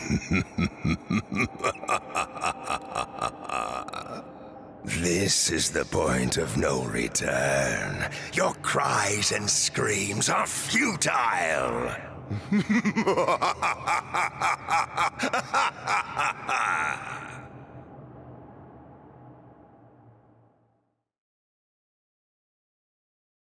This is the point of no return. Your cries and screams are futile.